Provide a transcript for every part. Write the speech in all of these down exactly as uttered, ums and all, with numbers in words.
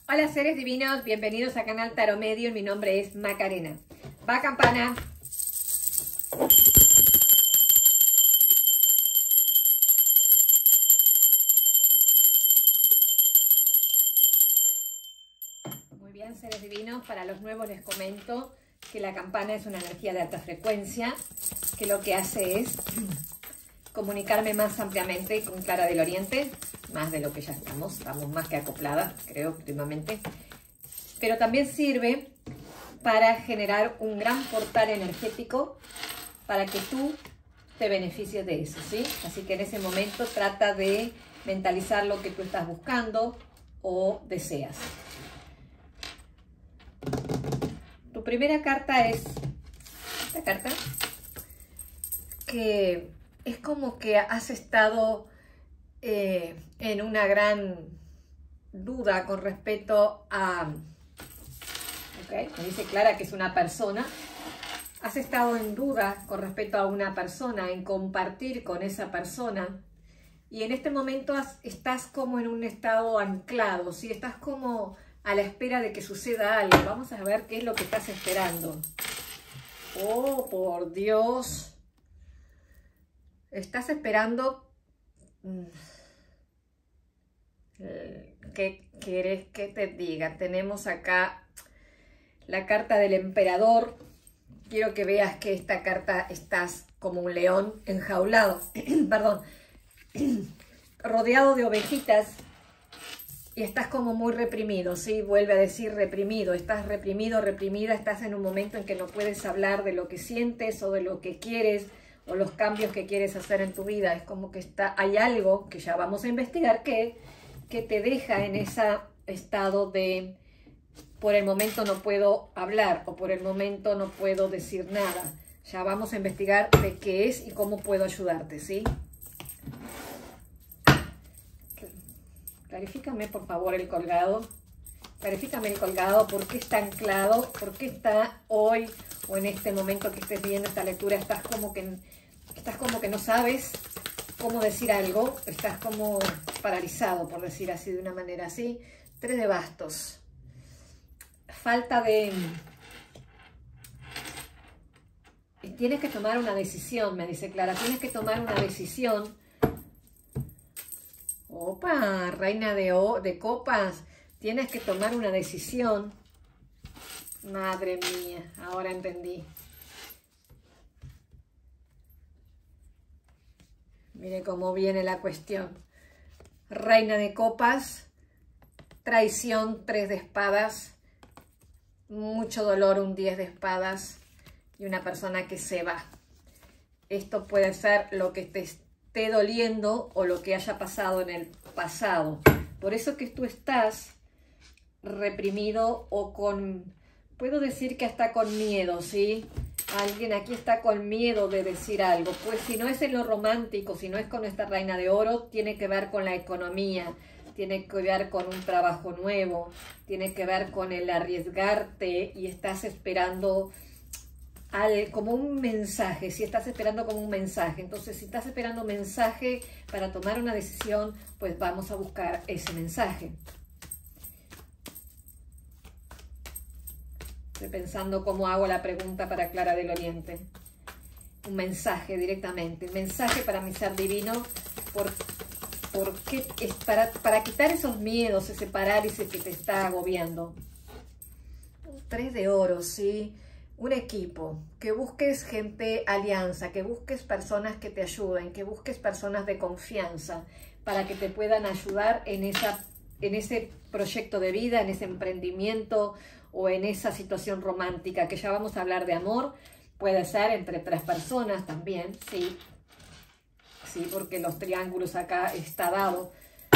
Hola seres divinos, bienvenidos a Canal Tarot Medium, mi nombre es Macarena. Va campana. Muy bien seres divinos, para los nuevos les comento que la campana es una energía de alta frecuencia, que lo que hace es comunicarme más ampliamente con Clara del Oriente, más de lo que ya estamos, estamos más que acopladas, creo, últimamente. Pero también sirve para generar un gran portal energético para que tú te beneficies de eso, ¿sí? Así que en ese momento trata de mentalizar lo que tú estás buscando o deseas. Tu primera carta es esta carta, que es como que has estado eh, en una gran duda con respecto a... Okay, me dice Clara que es una persona. Has estado en duda con respecto a una persona, en compartir con esa persona. Y en este momento has, estás como en un estado anclado, ¿sí? Estás como a la espera de que suceda algo. Vamos a ver qué es lo que estás esperando. Oh, por Dios. Estás esperando... ¿Qué quieres que te diga? Tenemos acá la carta del emperador. Quiero que veas que esta carta estás como un león enjaulado, perdón, rodeado de ovejitas y estás como muy reprimido, ¿sí? Vuelve a decir reprimido, estás reprimido, reprimida, estás en un momento en que no puedes hablar de lo que sientes o de lo que quieres o los cambios que quieres hacer en tu vida. Es como que está, hay algo que ya vamos a investigar que, que te deja en ese estado de... por el momento no puedo hablar o por el momento no puedo decir nada. Ya vamos a investigar de qué es y cómo puedo ayudarte, ¿sí? Clarifícame, por favor, el colgado. Clarifícame el colgado, por qué está anclado, por qué está hoy o en este momento que estés viendo esta lectura, estás como que, estás como que no sabes cómo decir algo, estás como paralizado, por decir así, de una manera así. Tres de bastos. Falta de... Tienes que tomar una decisión, me dice Clara. Tienes que tomar una decisión. Opa, reina de, o, de copas. Tienes que tomar una decisión. Madre mía, ahora entendí. Mire cómo viene la cuestión. Reina de copas. Traición, tres de espadas. Mucho dolor, un diez de espadas y una persona que se va. Esto puede ser lo que te esté doliendo o lo que haya pasado en el pasado. Por eso que tú estás reprimido o con, puedo decir que hasta con miedo, ¿sí? Alguien aquí está con miedo de decir algo. Pues si no es en lo romántico, si no es con esta reina de oro, tiene que ver con la economía. Tiene que ver con un trabajo nuevo, tiene que ver con el arriesgarte y estás esperando al, como un mensaje, si estás esperando como un mensaje. Entonces, si estás esperando un mensaje para tomar una decisión, pues vamos a buscar ese mensaje. Estoy pensando cómo hago la pregunta para Clara del Oriente. Un mensaje directamente, un mensaje para mi ser divino, por Porque es para, para quitar esos miedos, ese parálisis que te está agobiando. Tres de oro, ¿sí? Un equipo, que busques gente alianza, que busques personas que te ayuden, que busques personas de confianza para que te puedan ayudar en, esa, en ese proyecto de vida, en ese emprendimiento o en esa situación romántica, que ya vamos a hablar de amor. Puede ser entre tres personas también, ¿sí? Sí, porque los triángulos acá está dado.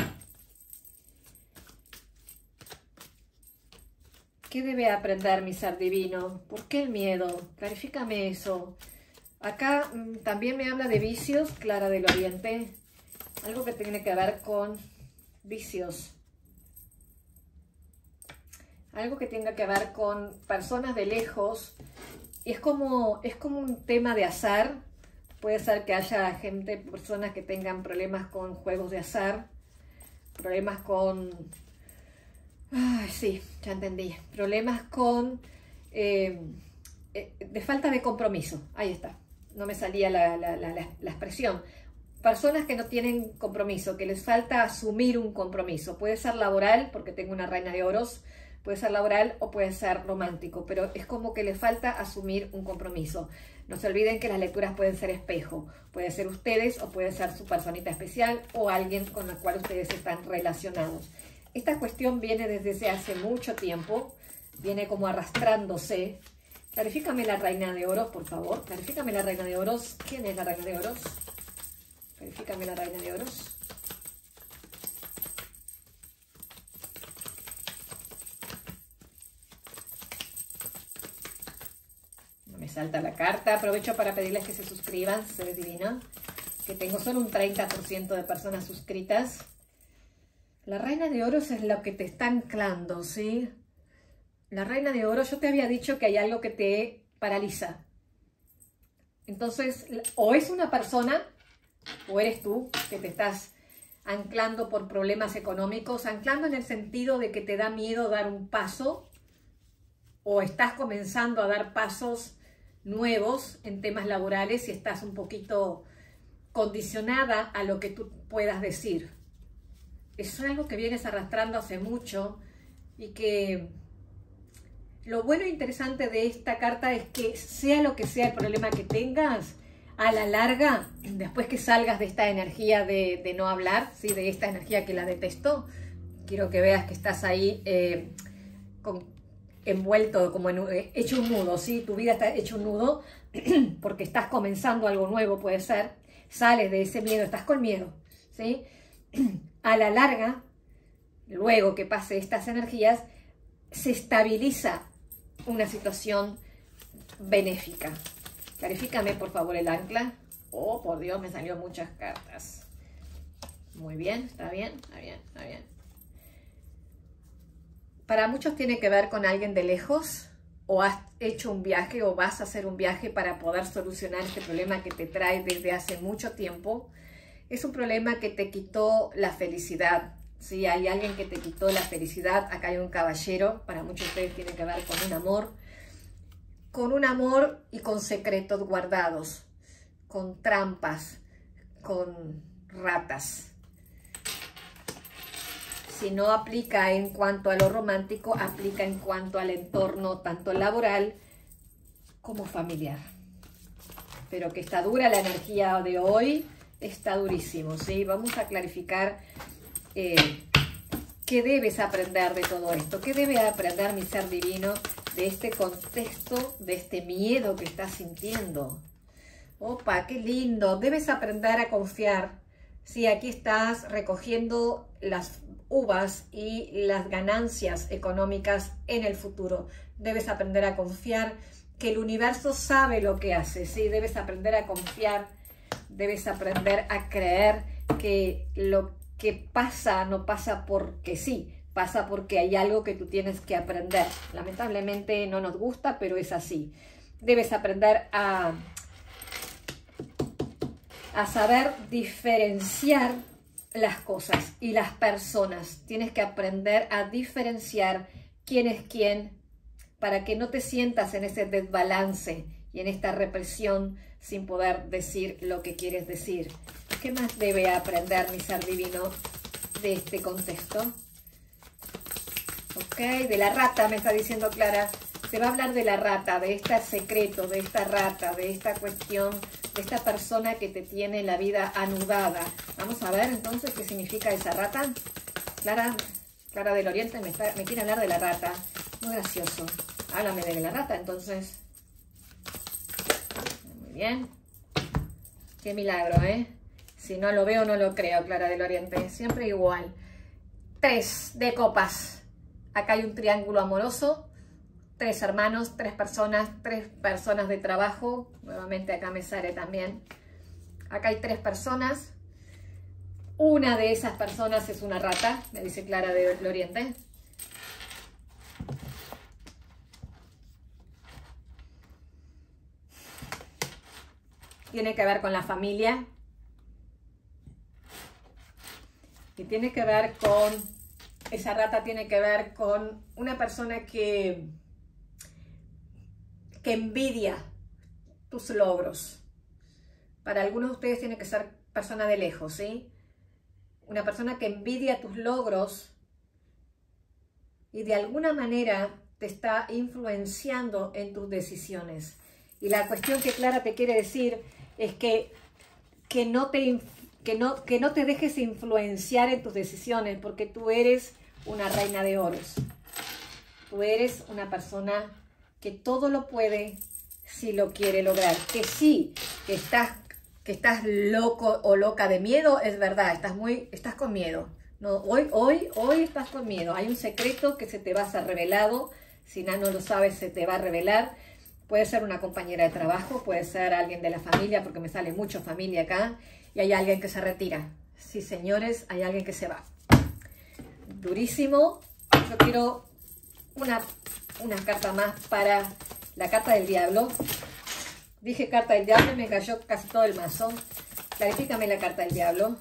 ¿Qué debe aprender mi ser divino? ¿Por qué el miedo? Clarifícame eso. Acá mmm, también me habla de vicios, Clara del Oriente. Algo que tiene que ver con vicios. Algo que tenga que ver con personas de lejos. Y es como, es como un tema de azar. Puede ser que haya gente, personas que tengan problemas con juegos de azar, problemas con... Ay, Ay, sí, ya entendí. Problemas con... Eh, de falta de compromiso. Ahí está. No me salía la, la, la, la expresión. Personas que no tienen compromiso, que les falta asumir un compromiso. Puede ser laboral, porque tengo una reina de oros, puede ser laboral o puede ser romántico, pero es como que les falta asumir un compromiso. No se olviden que las lecturas pueden ser espejo. Puede ser ustedes o puede ser su personita especial o alguien con la cual ustedes están relacionados. Esta cuestión viene desde hace mucho tiempo, viene como arrastrándose. Clarifícame la reina de oros, por favor. Clarifícame la reina de oros. ¿Quién es la reina de oros? Clarifícame la reina de oros. No me salta la carta. Aprovecho para pedirles que se suscriban, seres divinos. Que tengo solo un treinta por ciento de personas suscritas. La reina de oros es lo que te está anclando, ¿sí? La reina de oro, yo te había dicho que hay algo que te paraliza. Entonces, o es una persona, o eres tú, que te estás anclando por problemas económicos, anclando en el sentido de que te da miedo dar un paso, o estás comenzando a dar pasos nuevos en temas laborales y estás un poquito condicionada a lo que tú puedas decir. Eso es algo que vienes arrastrando hace mucho y que... Lo bueno e interesante de esta carta es que sea lo que sea el problema que tengas, a la larga, después que salgas de esta energía de, de no hablar, ¿sí? De esta energía que la detesto, quiero que veas que estás ahí eh, con, envuelto, como en, eh, hecho un nudo, ¿sí? Tu vida está hecho un nudo porque estás comenzando algo nuevo, puede ser, sales de ese miedo, estás con miedo, ¿sí? A la larga, luego que pase estas energías, se estabiliza una situación benéfica. Clarifícame por favor el ancla. Oh, por Dios, me salió muchas cartas. Muy bien, está bien, está bien, está bien. Para muchos tiene que ver con alguien de lejos, o has hecho un viaje o vas a hacer un viaje para poder solucionar este problema que te trae desde hace mucho tiempo. Es un problema que te quitó la felicidad. Si hay alguien que te quitó la felicidad, acá hay un caballero, para muchos de ustedes tiene que ver con un amor, con un amor y con secretos guardados, con trampas, con ratas. Si no aplica en cuanto a lo romántico, aplica en cuanto al entorno tanto laboral como familiar. Pero que está dura la energía de hoy, está durísimo, ¿sí? Vamos a clarificar Eh, ¿qué debes aprender de todo esto? ¿Qué debe aprender mi ser divino de este contexto, de este miedo que estás sintiendo? ¡Opa, qué lindo! Debes aprender a confiar. Sí, aquí estás recogiendo las uvas y las ganancias económicas en el futuro. Debes aprender a confiar que el universo sabe lo que hace. Sí, debes aprender a confiar, debes aprender a creer que lo que que pasa, no pasa porque sí, pasa porque hay algo que tú tienes que aprender. Lamentablemente no nos gusta, pero es así. Debes aprender a, a saber diferenciar las cosas y las personas. Tienes que aprender a diferenciar quién es quién para que no te sientas en ese desbalance y en esta represión sin poder decir lo que quieres decir. ¿Qué más debe aprender mi ser divino de este contexto? Ok, de la rata me está diciendo Clara. Te va a hablar de la rata, de este secreto, de esta rata, de esta cuestión, de esta persona que te tiene la vida anudada. Vamos a ver entonces qué significa esa rata. Clara, Clara del Oriente me, está, me quiere hablar de la rata. Muy gracioso. Háblame de la rata entonces. Muy bien. Qué milagro, ¿eh? Si no lo veo, no lo creo, Clara del Oriente. Siempre igual. Tres de copas. Acá hay un triángulo amoroso. Tres hermanos, tres personas, tres personas de trabajo. Nuevamente acá me sale también. Acá hay tres personas. Una de esas personas es una rata, me dice Clara del Oriente. Tiene que ver con la familia. Y tiene que ver con esa rata tiene que ver con una persona que, que envidia tus logros. Para algunos de ustedes tiene que ser persona de lejos, ¿sí? Una persona que envidia tus logros y de alguna manera te está influenciando en tus decisiones. Y la cuestión que Clara te quiere decir es que, que, no te, que, no, que no te dejes influenciar en tus decisiones, porque tú eres una reina de oros. Tú eres una persona que todo lo puede si lo quiere lograr. Que sí, que estás, que estás loco o loca de miedo, es verdad, estás, muy, estás con miedo. No, hoy, hoy, hoy estás con miedo. Hay un secreto que se te va a ser revelado. Si no, no lo sabes, se te va a revelar. Puede ser una compañera de trabajo, puede ser alguien de la familia, porque me sale mucho familia acá. Y hay alguien que se retira. Sí, señores, hay alguien que se va. Durísimo. Yo quiero una, una carta más para la carta del diablo. Dije carta del diablo y me cayó casi todo el mazo. Clarifícame la carta del diablo.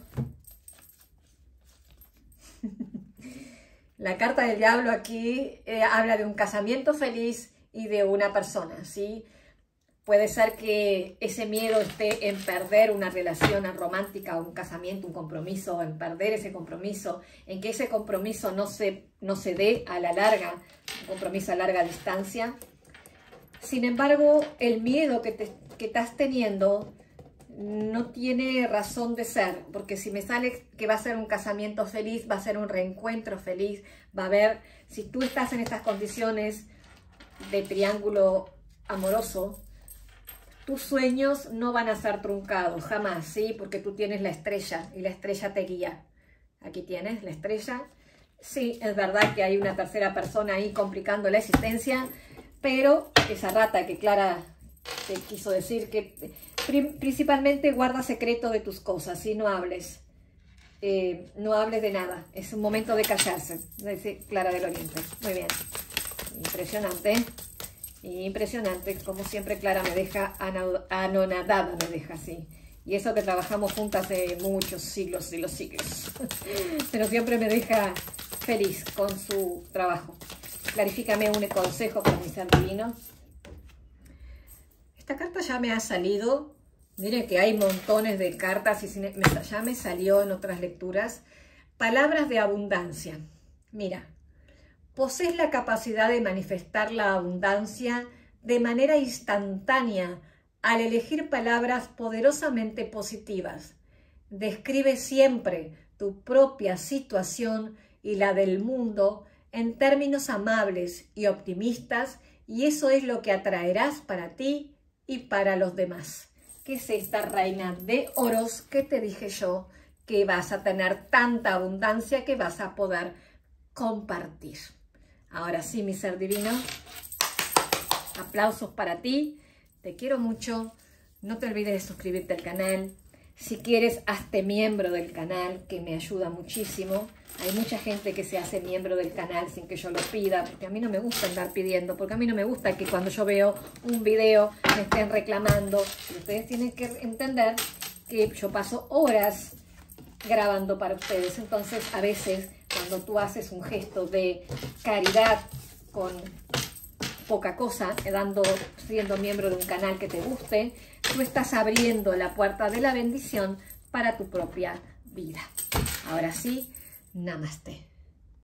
La carta del diablo aquí eh, habla de un casamiento feliz y de una persona, ¿sí? Puede ser que ese miedo esté en perder una relación romántica, un casamiento, un compromiso, en perder ese compromiso, en que ese compromiso no se, no se dé a la larga, un compromiso a larga distancia. Sin embargo, el miedo que, te, que estás teniendo no tiene razón de ser, porque si me sale que va a ser un casamiento feliz, va a ser un reencuentro feliz, va a haber, si tú estás en estas condiciones de triángulo amoroso, tus sueños no van a ser truncados, jamás, ¿sí? Porque tú tienes la estrella y la estrella te guía. Aquí tienes la estrella. Sí, es verdad que hay una tercera persona ahí complicando la existencia, pero esa rata que Clara te quiso decir que principalmente guarda secreto de tus cosas, ¿sí? No hables, eh, no hables de nada, es un momento de callarse, dice Clara del Oriente. Muy bien, impresionante, impresionante, como siempre Clara me deja anonadada, me deja así, y eso que trabajamos juntas de muchos siglos y los siglos, pero siempre me deja feliz con su trabajo. Clarifícame un consejo para mi ser divino. Esta carta ya me ha salido. Miren que hay montones de cartas y ya me salió en otras lecturas. Palabras de abundancia. Mira, posees la capacidad de manifestar la abundancia de manera instantánea al elegir palabras poderosamente positivas. Describe siempre tu propia situación y la del mundo en términos amables y optimistas, y eso es lo que atraerás para ti y para los demás. ¿Qué es esta reina de oros que te dije yo? Que vas a tener tanta abundancia que vas a poder compartir. Ahora sí, mi ser divino, aplausos para ti. Te quiero mucho. No te olvides de suscribirte al canal. Si quieres, hazte miembro del canal, que me ayuda muchísimo. Hay mucha gente que se hace miembro del canal sin que yo lo pida, porque a mí no me gusta andar pidiendo, porque a mí no me gusta que cuando yo veo un video me estén reclamando. Y ustedes tienen que entender que yo paso horas grabando para ustedes. Entonces, a veces, cuando tú haces un gesto de caridad con poca cosa, dando, siendo miembro de un canal que te guste, tú estás abriendo la puerta de la bendición para tu propia vida. Ahora sí, namaste.